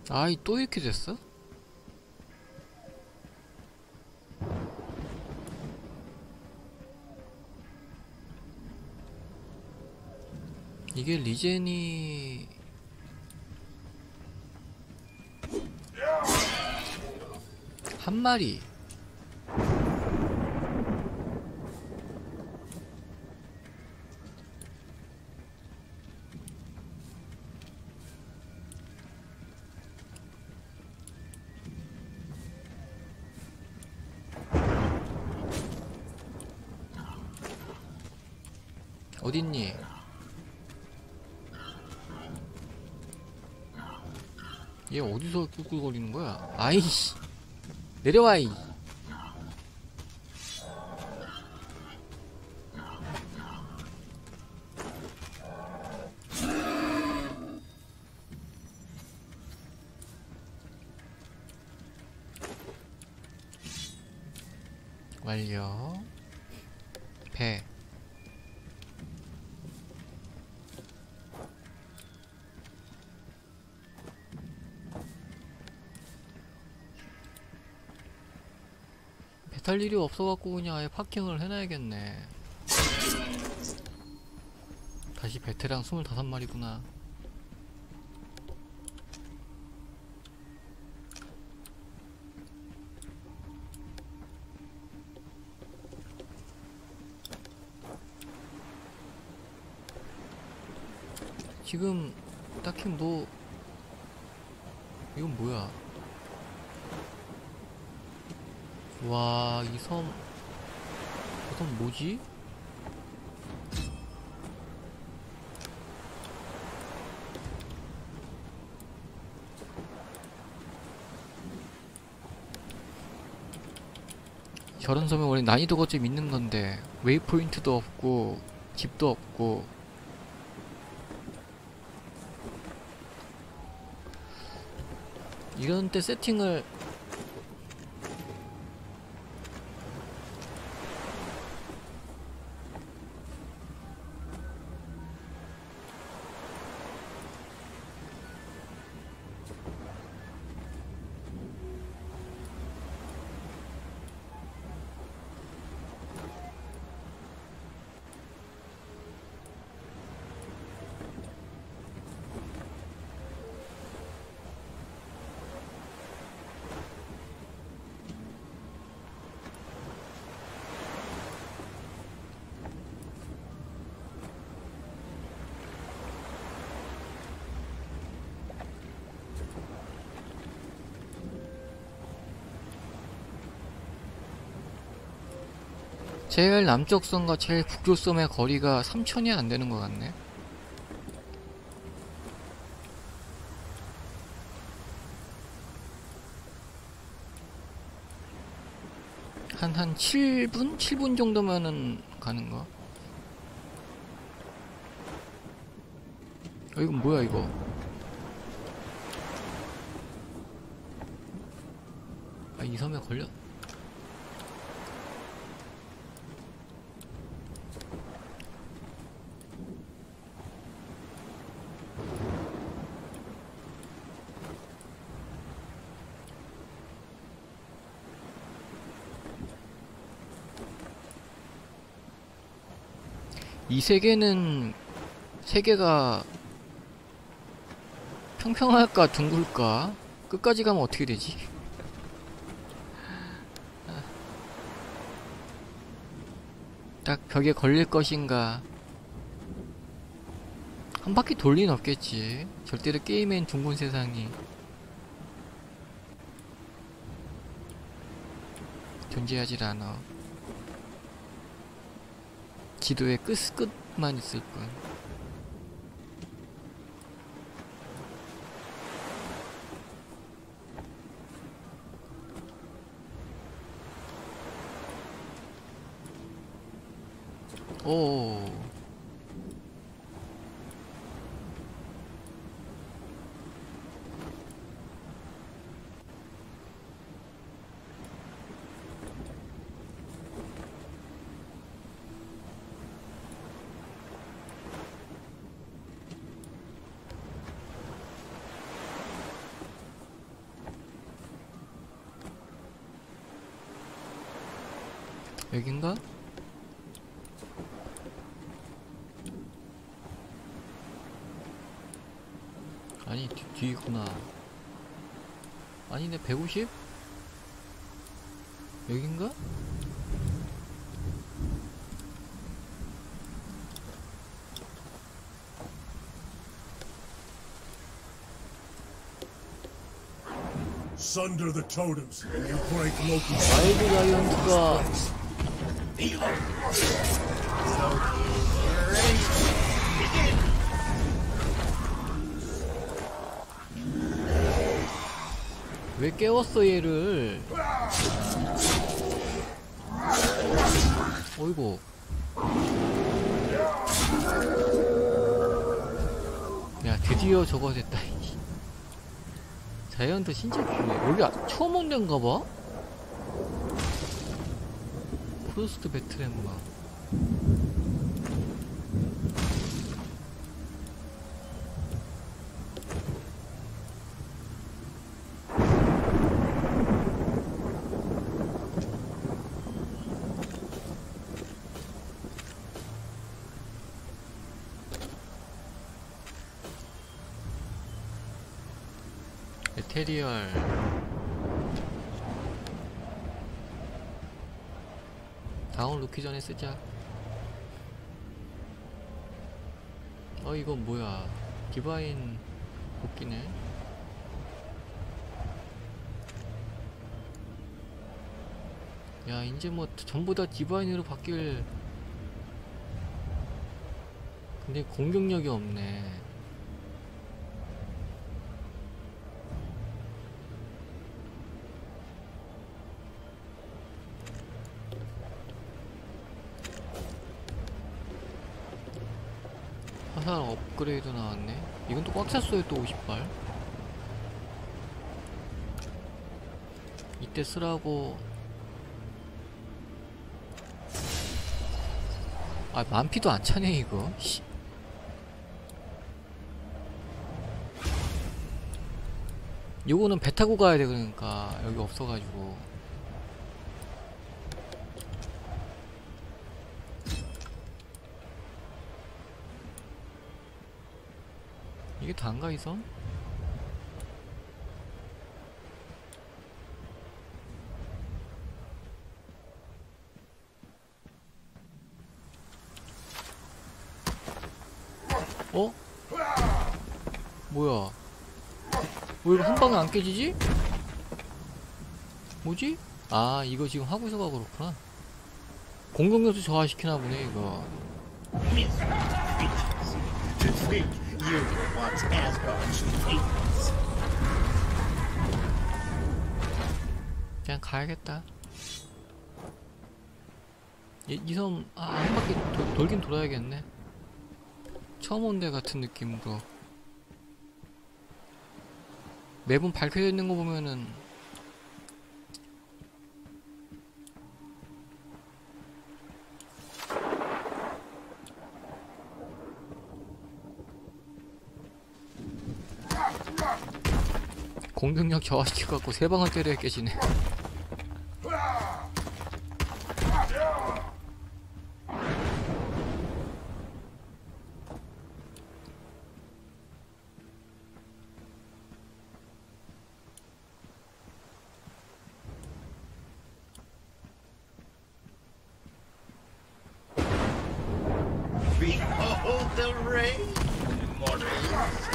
아이, 또 이렇게 됐어? 이게 리젠이 한 마리. 어딨니? 얘 어디서 꿀꿀거리는 거야? 아이씨, 내려와 이. 완료. 배. 배 탈 일이 없어갖고 그냥 아예 파킹을 해놔야겠네. 다시 베테랑 25마리구나. 지금 딱히 뭐 이건 뭐야? 와, 이 섬, 저 섬 뭐지? 저런 섬에 원래 난이도가 좀 있는 건데 웨이포인트도 없고 집도 없고. 이런 때 세팅을 제일 남쪽 섬과 제일 북쪽 섬의 거리가 3000이 안 되는 것 같네. 한 7분? 7분 정도면은 가는 거. 이건 뭐야 이거? 아, 이 섬에 걸려. 이 세계는 세계가 평평할까 둥글까? 끝까지 가면 어떻게 되지? 딱 벽에 걸릴 것인가? 한 바퀴 돌 리는 없겠지. 절대로 게임엔 둥근 세상이 존재하질 않아. 지도의 끝만 있을 뿐. 오. 여긴가? 아니 뒤구나. 아니네 150? 여긴가? Sunder the totems and you break Loki's 와일드 자이언트가 왜 깨웠어 얘를? 어이구. 야 드디어 저거 됐다. 자이언트 진짜 귀해. 여기 처음 온 데인가봐? 프로스트 배틀엠마. 에테리얼. 다운 놓기 전에 쓰자. 이건 뭐야? 디바인 복귀네. 야 이제 뭐 전부 다 디바인으로 바뀔. 근데 공격력이 없네. 화살 업그레이드 나왔네. 이건 또 꽉 찼어요. 또 50발. 이때 쓰라고. 아 만피도 안 차네 이거. 씨. 요거는 배 타고 가야 돼. 그러니까 여기 없어가지고. 이게 다인가 이 섬? 어? 뭐야? 왜 이거 한 방에 안 깨지지? 뭐지? 아 이거 지금 하고 있어가 그렇구나. 공격력도 저하시키나 보네 이거. 그냥 가야겠다. 이 섬, 한 바퀴 돌긴 돌아야겠네. 처음 온 데 같은 느낌으로. 매번 밝혀져 있는 거 보면은 공격력 저하시켜갖고 세 방을 때려야 깨지네. Behold the rain, immortals.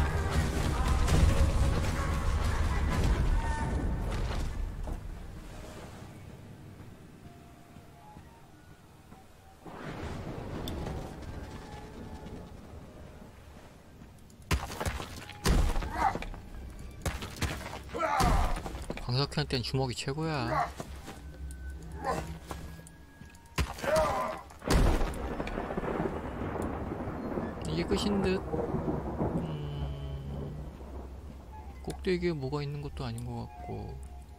광석현한텐 주먹이 최고야. 이게 끝인 듯. 꼭대기에 뭐가 있는 것도 아닌 것 같고.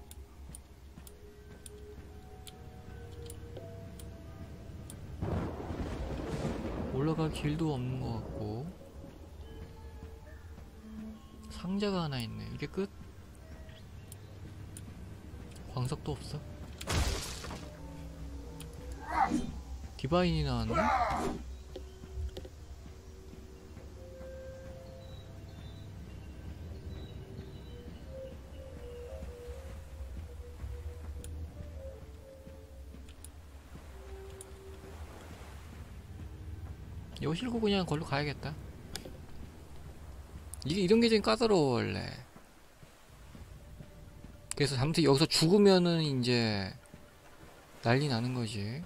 올라갈 길도 없는 것 같고. 상자가 하나 있네. 이게 끝? 광석도 없어. 디바인이 나왔네? 이거 싣고 그냥 걸로 가야겠다. 이게 이런 게 좀 까다로워 원래. 그래서 잘못해 여기서 죽으면은 이제 난리 나는 거지.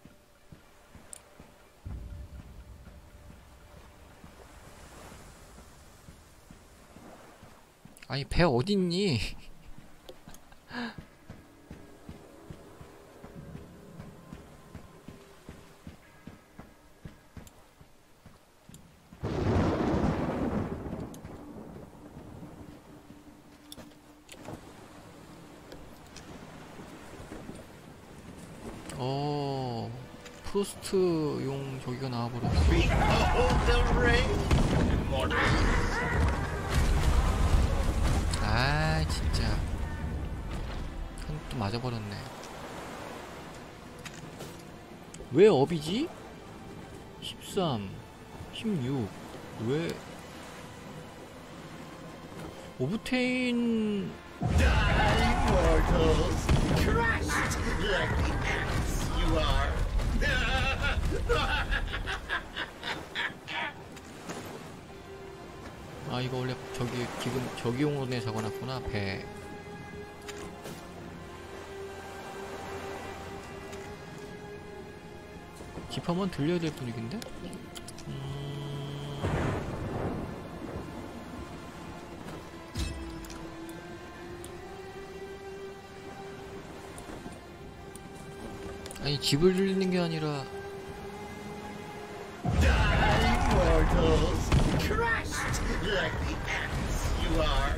아니 배 어딨니? 프로스트용 저기가 나와버렸어. Behold the rain, immortals. 아 진짜 한 또 맞아버렸네. 왜 업이지? 13 16 왜 오브테인 Immortals, crushed like the ants you are. 아 이거 원래 저기 지금 저기용으로 내 적어놨구나. 배 집 한번 들려야 될 분위기인데? 아니 집을 들리는 게 아니라 Immortals, crushed like the ants you are.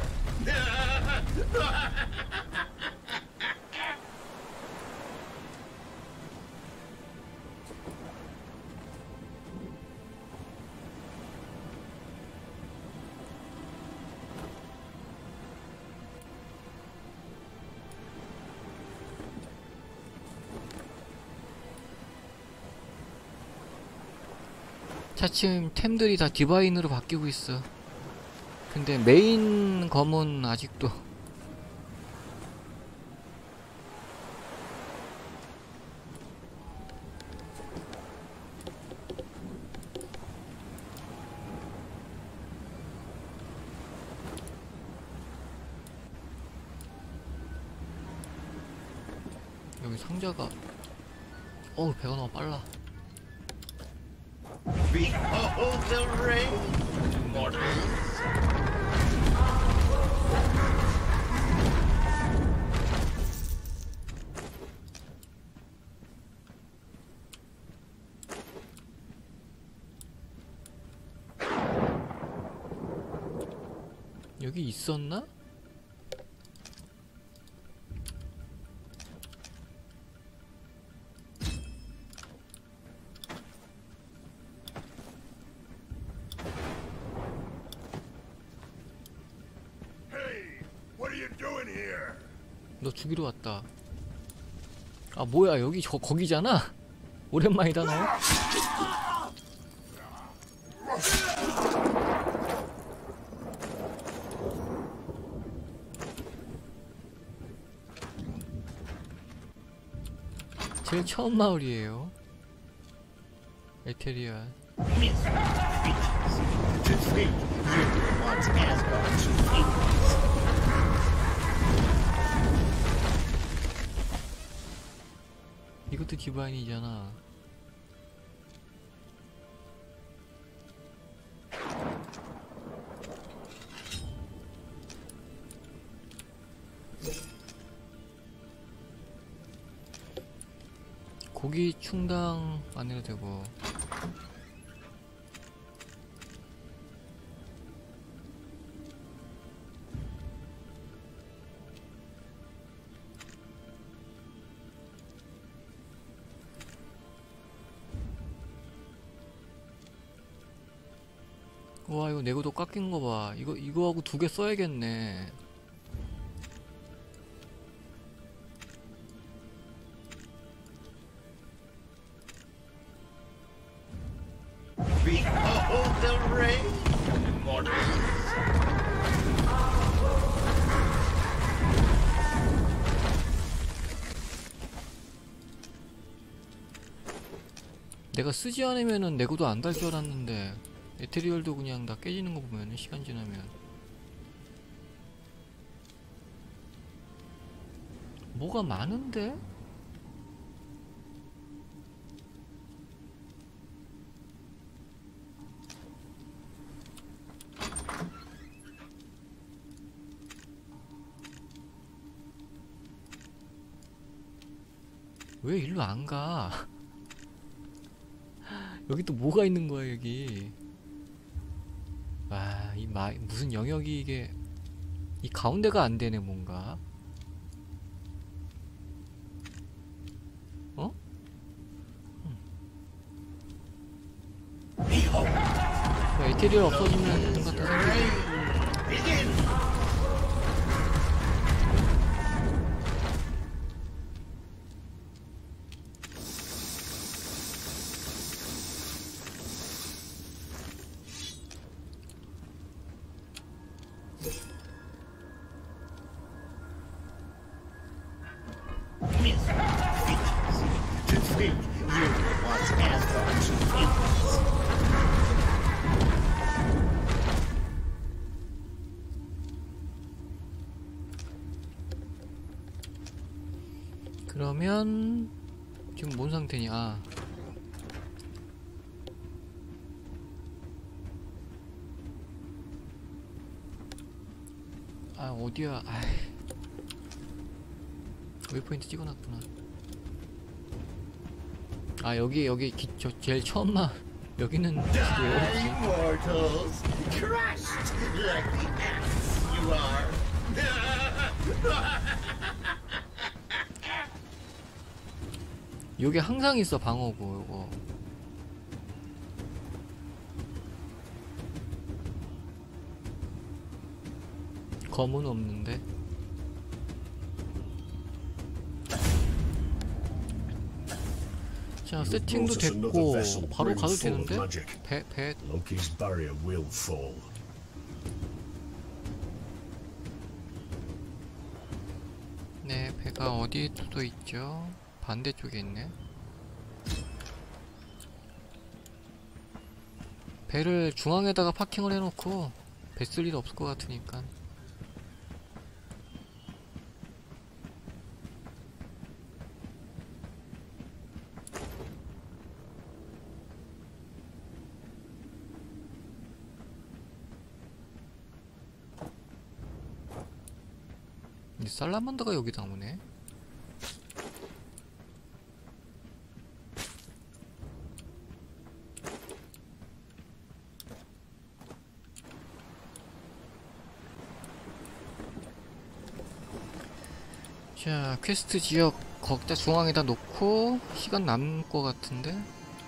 차츰 템들이 다 디바인으로 바뀌고 있어. 근데 메인 검은 아직도 여기 상자가 배가 너무 빨라. Behold the rain, immortals. 여기 있었나? 너 죽이러 왔다. 아 뭐야 여기 거기잖아? 오랜만이다 너. 제일 처음 마을이에요. 에테리아. To think you want Asgard to think. 이것도 디바인이잖아. 고기 충당 안 해도 되고. 와 이거 내구도 깎인 거 봐. 이거하고 2개 써야겠네. Behold the rain, mortals. 내가 쓰지 않으면은 내구도 안 달 줄 알았는데 에테리얼도 그냥 다 깨지는 거 보면은 시간 지나면 뭐가 많은데? 왜 일로 안 가? 여기 또 뭐가 있는 거야 여기? 와, 무슨 영역이 이게 이 가운데가 안 되네 뭔가. 어? 야, 에테리얼 없어지면 뭔가 더 생기지. Begin. To think you once Asgard's infants. 그러면 지금 뭔 상태냐? 아 어디야? 아이. 웨이포인트 찍어놨구나. 아 여기 저 제일 처음만 여기는 Die, mortals. Crushed like the ants you are. 요게 항상 있어 방어구 요거. 검은 없는데. 자 세팅도 됐고 바로 가도 되는데? 배 Loki's barrier will fall. 네, 배가 어디에 또 있죠? 반대쪽에 있네. 배를 중앙에다가 파킹을 해놓고 배 쓸 일 없을 것 같으니까. 이 살라만더가 여기 나오네. 자, 퀘스트 지역 거기다 중앙에다 놓고 시간 남을 것 같은데.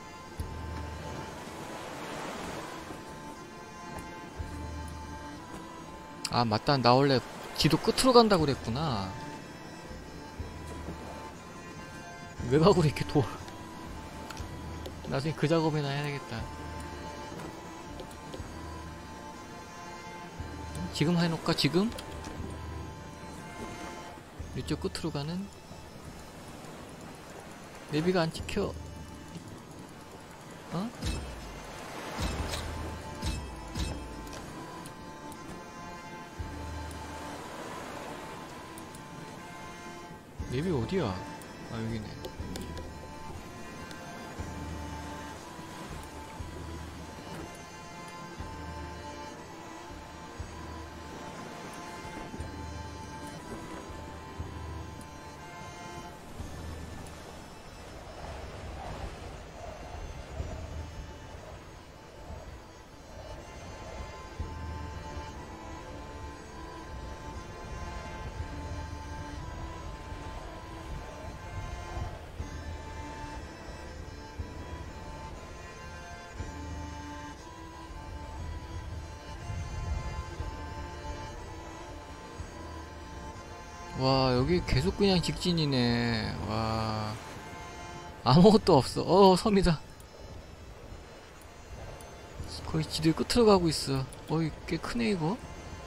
아 맞다, 나 원래 지도 끝으로 간다고 그랬구나. 외곽으로 이렇게 나중에 그 작업이나 해야 되겠다. 지금 해놓을까? 지금? 이쪽 끝으로 가는? 내비가 안 찍혀. 어? 맵이 어디야? 아 여기네. 와 여기 계속 그냥 직진이네. 와 아무것도 없어. 섬이다. 거의 지도의 끝으로 가고 있어. 어이, 꽤 크네 이거.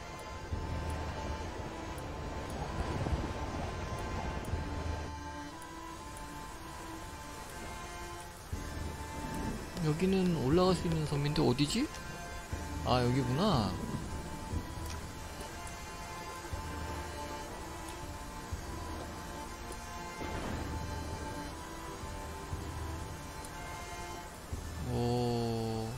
여기는 올라갈 수 있는 섬인데 어디지? 아, 여기구나. 오.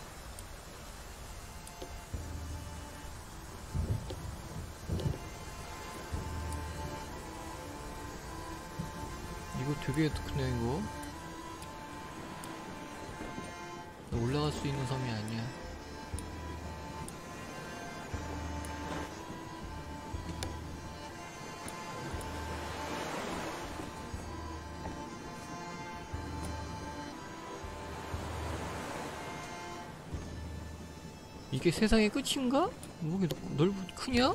이거 되게 크네 이거. 올라갈 수 있는 섬이 아니야. 이게 세상의 끝인가? 뭐 이렇게 크냐?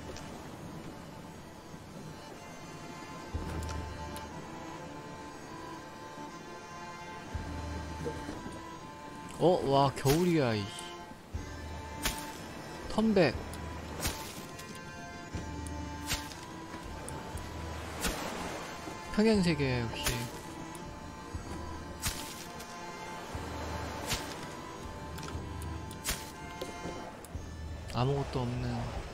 와, 겨울이야, 이씨. 턴백. 평행세계, 역시. 아무것도 없는.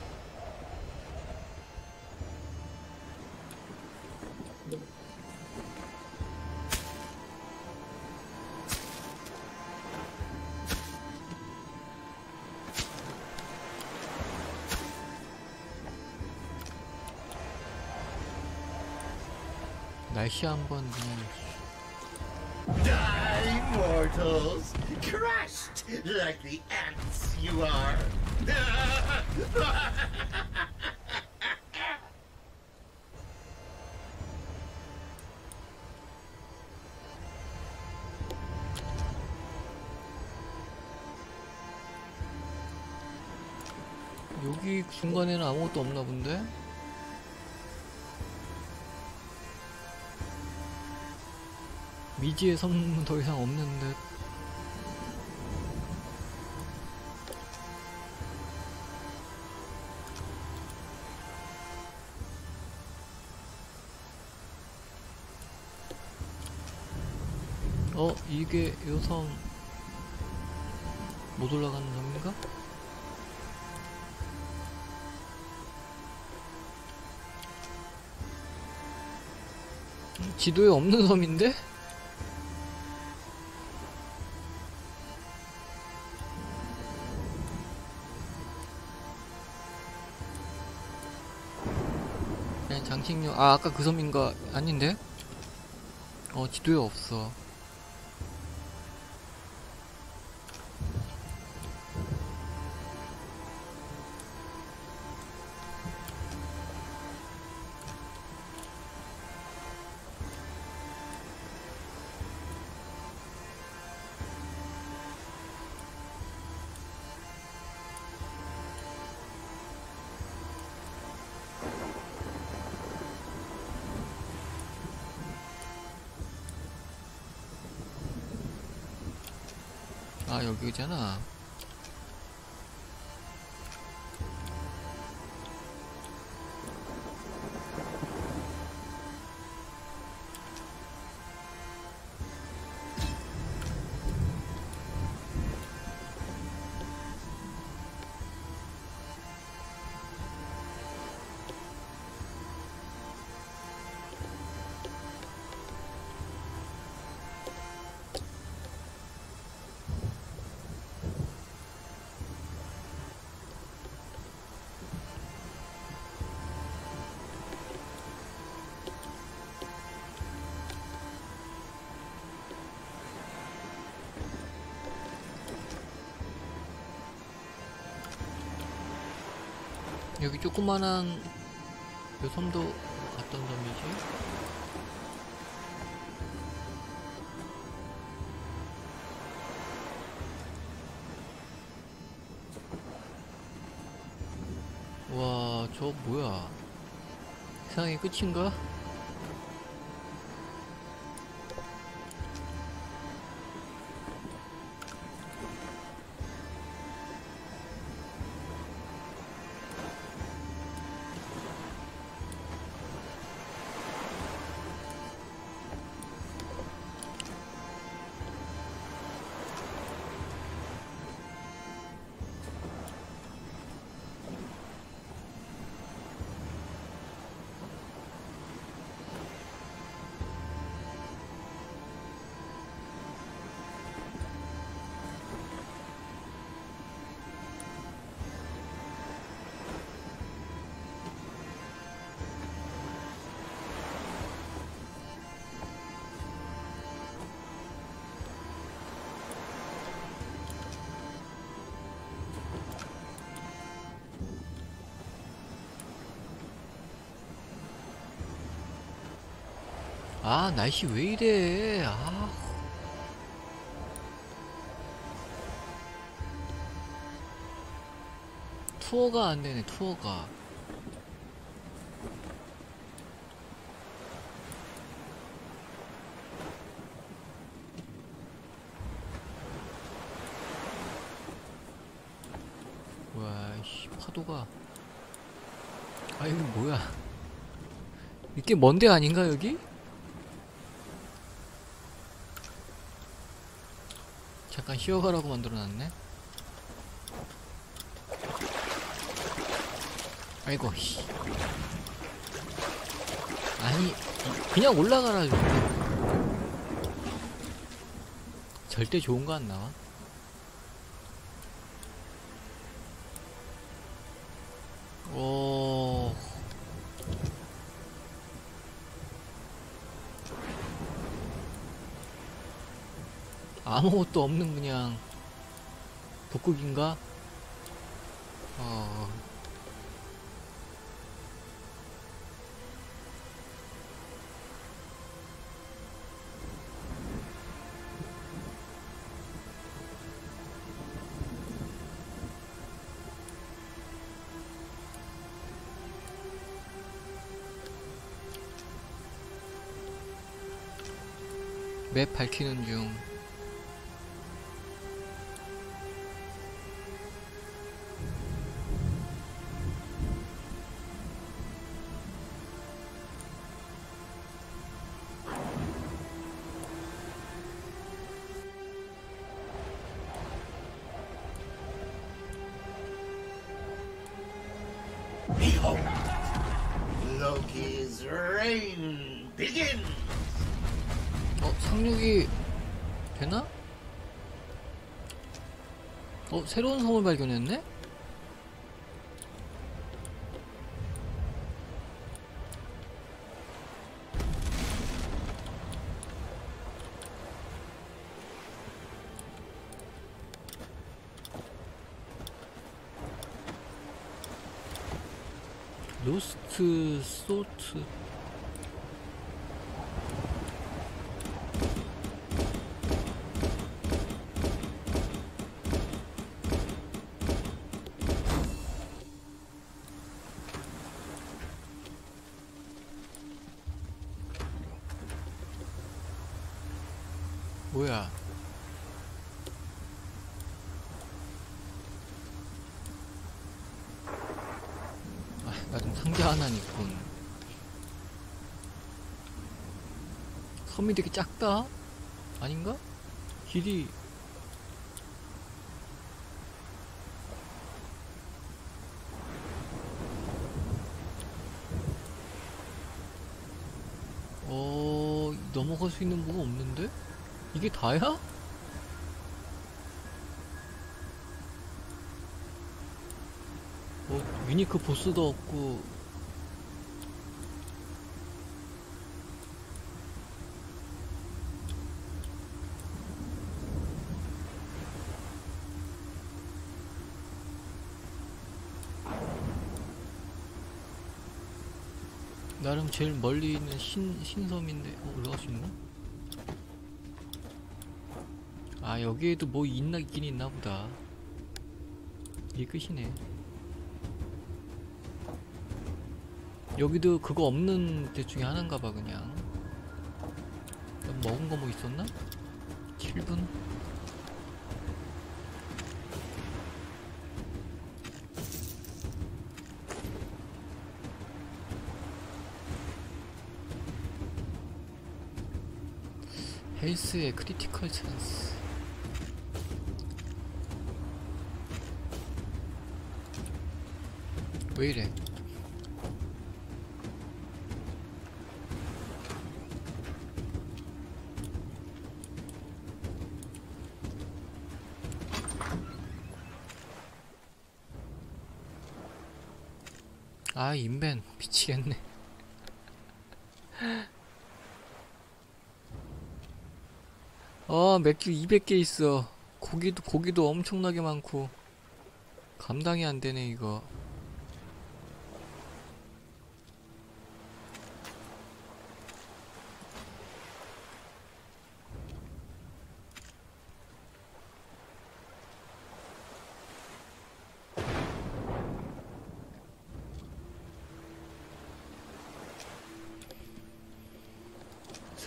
날씨 한번 그냥. Die, mortals! Crushed like the ants you are! 여기 중간에는 아무것도 없나 본데? 미지의 섬은 더 이상 없는 듯. 이게 요 섬 못 올라가는 섬인가? 지도에 없는 섬인데? 그냥 장식용. 아까 그 섬인가? 아닌데? 지도에 없어. 아, 여기잖아. 여기 조그만한 요 섬도 어떤 섬이지? 와, 저 뭐야? 세상의 끝인가? 아, 날씨 왜 이래. 아. 투어가 안 되네, 투어가. 와, 씨, 파도가. 아, 여기 뭐야. 이게 먼데 아닌가, 여기? 잠깐 쉬어가라고 만들어놨네. 아이고, 씨. 아니, 그냥 올라가라. 절대 좋은 거 안 나와. 오. 아무것도 없는 그냥 북극인가? 어. 맵 밝히는 중. Behold, Loki's reign begins. 상륙이 되나? 새로운 섬을 발견했네? 로스트 소트. 뭐야? 아, 나 좀 상자 하나 있군. 섬이 되게 작다? 아닌가? 길이 넘어갈 수 있는 뭐가 없는데? 이게 다야? 유니크 보스도 없고. 나름 제일 멀리 있는 신섬인데. 올라갈 수 있나? 아, 여기에도 뭐 있긴 있나 보다. 이게 끝이네. 여기도 그거 없는 데 중에 하나인가 봐. 그냥 먹은 거 뭐 있었나? 7분? 헬스의 크리티컬 찬스. 왜 이래? 아, 인벤 미치겠네. 맥주 200개 있어. 고기도 엄청나게 많고. 감당이 안 되네, 이거.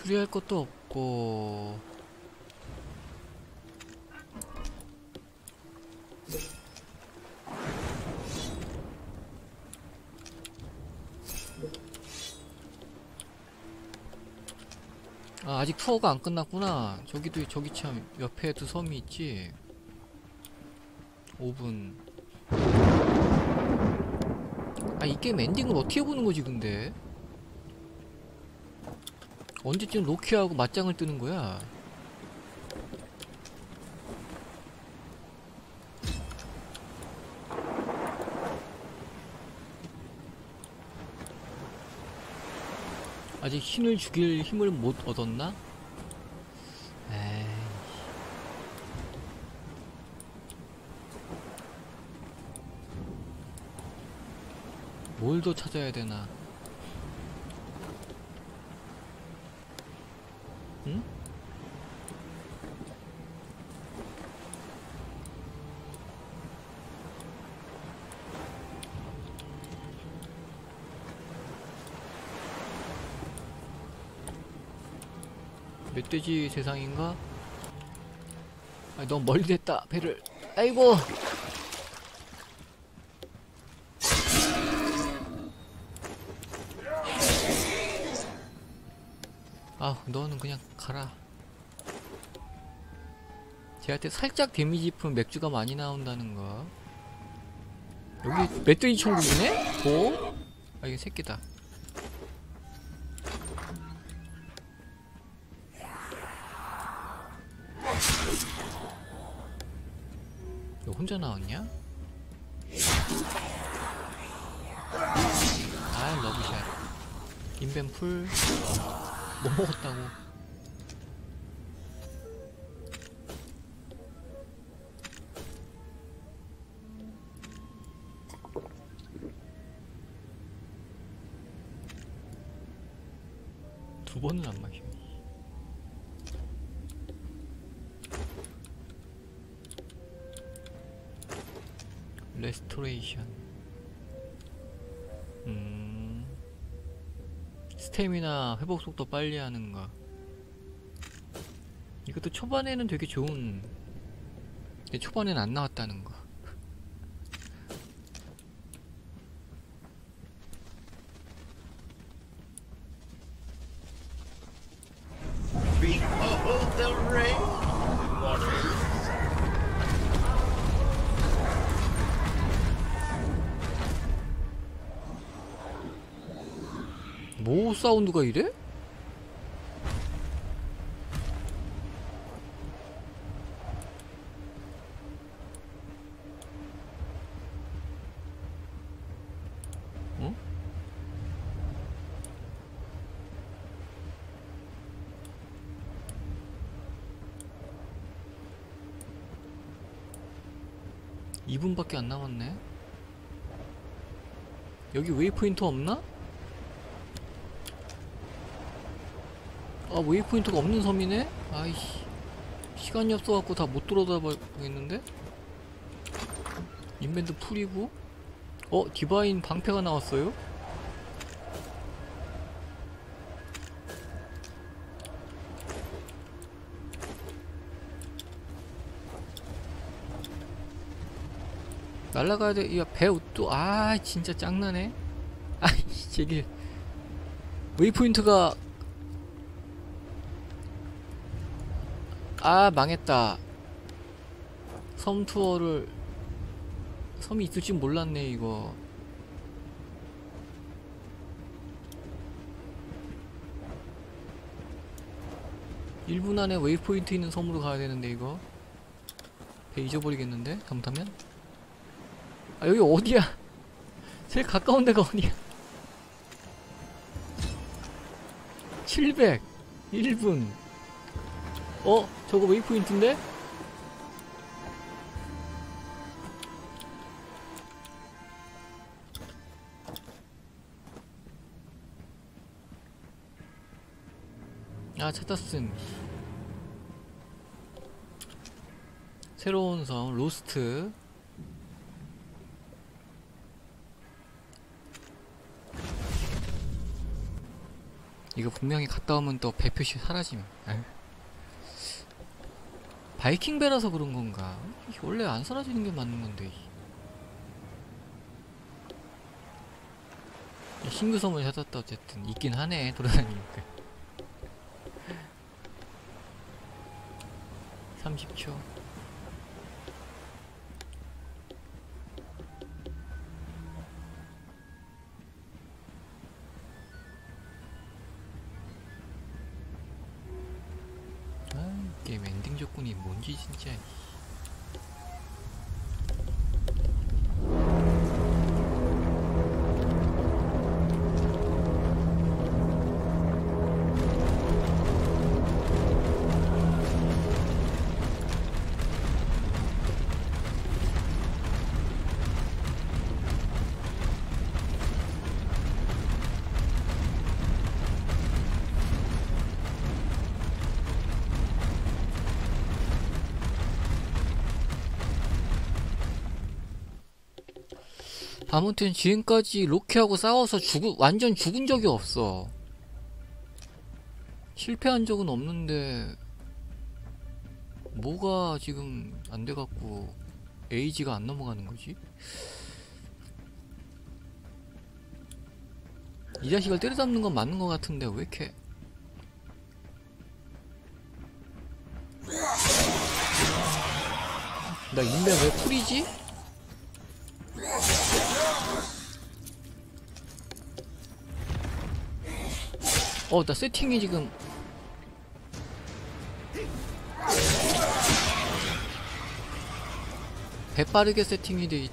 수리할 것도 없고. 아, 아직 투어가 안 끝났구나. 저기도, 저기 참 옆에도 섬이 있지. 5분. 아, 이 게임 엔딩을 어떻게 보는 거지 근데? 언제쯤 로키하고 맞짱을 뜨는 거야? 아직 신을 죽일 힘을 못 얻었나? 에이. 뭘 더 찾아야 되나? 응? 멧돼지 세상인가? 아, 너무 멀리 됐다 배를. 아이고. 아, 너는 그냥 가라. 쟤한테 살짝 데미지 입으면 맥주가 많이 나온다는 거. 여기 멧돼지 천국이네? 오? 아, 이게 새끼다. 너 혼자 나왔냐? 아, 러브샷. 인벤풀. 뭐 먹었다고? 두 번은 안 마셔. 레스토레이션. 스태미나 회복 속도 빨리 하는 거. 이것도 초반에는 되게 좋은. 근데 초반에는 안 나왔다는 거. Behold the rain, mortals. 뭐 사운드가 이래? 어? (2분밖에) 안 남았네. 여기 웨이포인트 없나? 아, 웨이포인트가 없는 섬이네? 아이씨, 시간이 없어갖고 다 못 돌아다보겠는데? 인벤도 풀이고. 디바인 방패가 나왔어요? 날라가야 돼. 야, 배 또, 아, 진짜 짱나네. 아이씨, 제길. 웨이포인트가, 아, 망했다. 섬 투어를, 섬이 있을 줄 몰랐네 이거. (1분) 안에 웨이포인트 있는 섬으로 가야 되는데 이거 배 잊어버리겠는데 잘못하면. 아, 여기 어디야? 제일 가까운 데가 어디야? 700 (1분) 저거 웨이포인트인데? 아, 찾았음. 새로운 섬 로스트. 이거 분명히 갔다 오면 또 배 표시 사라짐. 에휴. 바이킹 배라서 그런 건가? 원래 안 사라지는 게 맞는 건데. 신규 섬을 찾았다. 어쨌든 있긴 하네, 돌아다니니까. 30초. 게임 엔딩 조건이 뭔지 진짜. 아무튼 지금까지 로키하고 싸워서 완전 죽은 적이 없어. 실패한 적은 없는데 뭐가 지금 안 돼갖고 에이지가 안 넘어가는 거지? 이 자식을 때려잡는 건 맞는 것 같은데 왜 이렇게 나 인맥 왜 풀이지? 나 세팅이 지금 배 빠르게 세팅이 돼.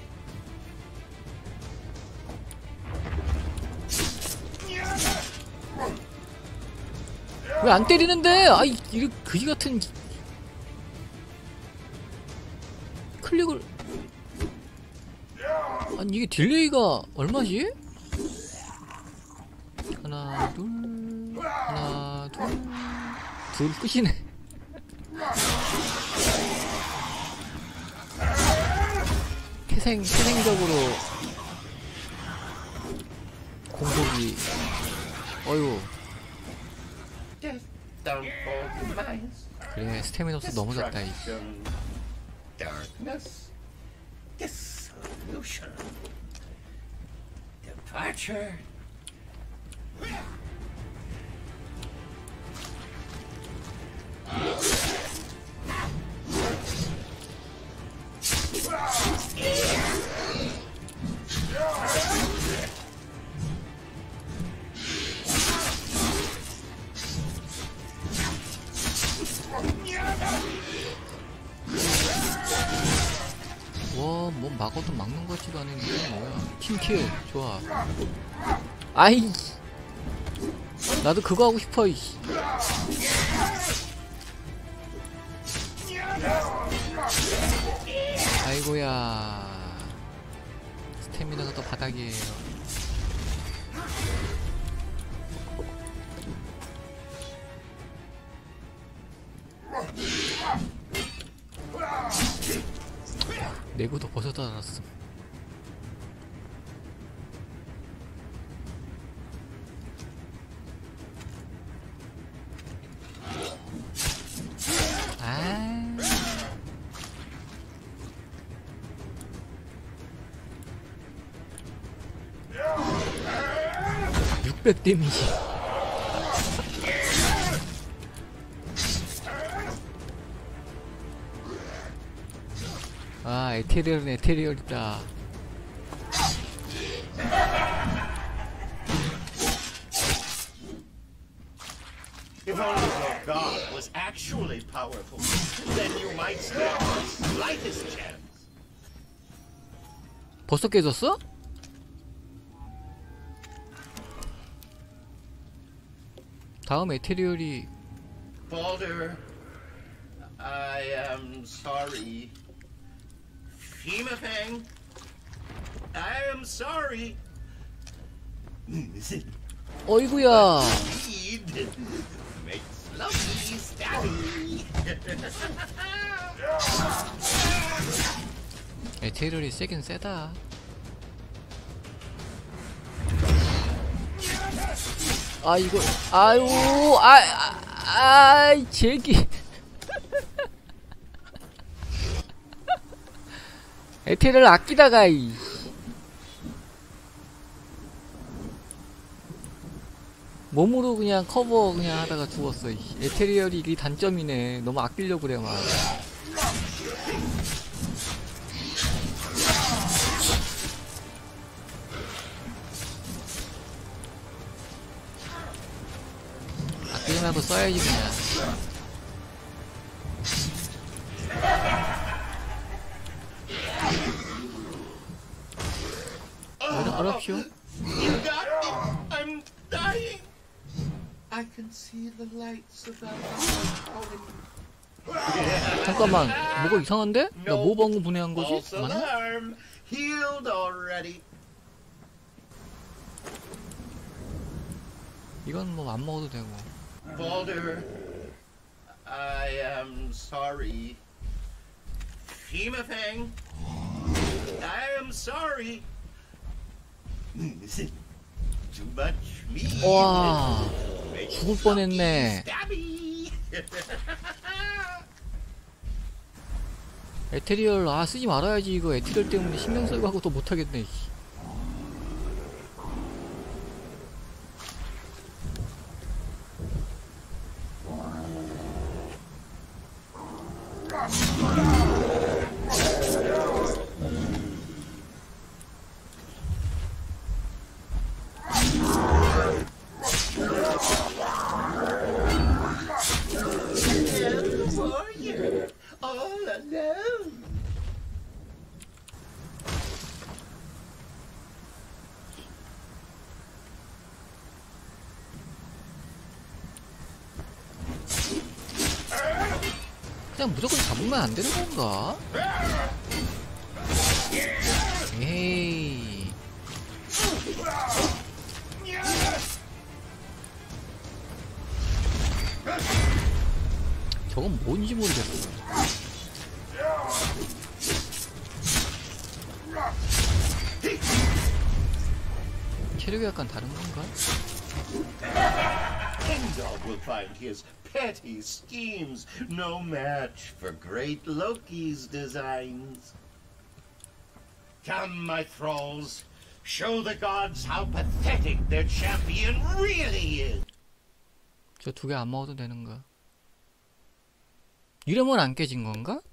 왜 안 때리는데? 아이, 이 그지 같은 클릭을. 아니, 이게 딜레이가 얼마지? 하나, 둘, 하나, 둘 끝이네. 태생적으로 공속이. 어휴. 그래, 스태미너스 넘어졌다. 이. Darkness, dissolution, departure. 와, 뭐 막아도 막는 것 같지도 않은데 이게 뭐야? 팀킬 좋아. 아이, 나도 그거 하고 싶어. 이씨. 아이고야, 스태미나가 또 바닥이에요. 내구도 벗어도 알았어. 아, 600 데미지. 아, 에테리얼은 에테리얼이다. If only your god was actually powerful, then you might stand the slightest chance. 벌써 깨졌어? 다음 에테리얼이. Baldur, I am sorry. Fimafang, I am sorry. 어이구야. Speed makes lovely stabby. 에테리얼이 세긴 세다. 아 이거 아유 제기 에테를 아끼다가 이 몸으로 그냥 커버 그냥 하다가 죽었어. 에테리얼이 이게 단점이네. 너무 아끼려고 그래 막. 아끼지 말고 써야지 그냥. 어렵쇼? You got me. I'm dying. I can see the lights of our calling. 잠깐만, 뭐가 이상한데? 나 뭐 방금 분해한 거지? False 맞나? alarm. Healed already. 이건 뭐 안 먹어도 되고. Baldur, I am sorry. Fimafang, I am sorry. Too much meat. 와, Makes 죽을 뻔했네. stabby. 에테리얼 쓰지 말아야지. 이거 에테리얼 때문에 신경 쓰고 하고 더 못하겠네. Warrior, all alone. 그냥 무조건 잡으면 안 되는 건가? 에이. 저건 뭔지 모르겠어. 체력이 약간 다른 건가? Heimdall will find his petty schemes no match for great Loki's designs. Come, my thralls, show the gods how pathetic their champion really is. 저 두 개 안 먹어도 되는가? 이러면 안 깨진 건가?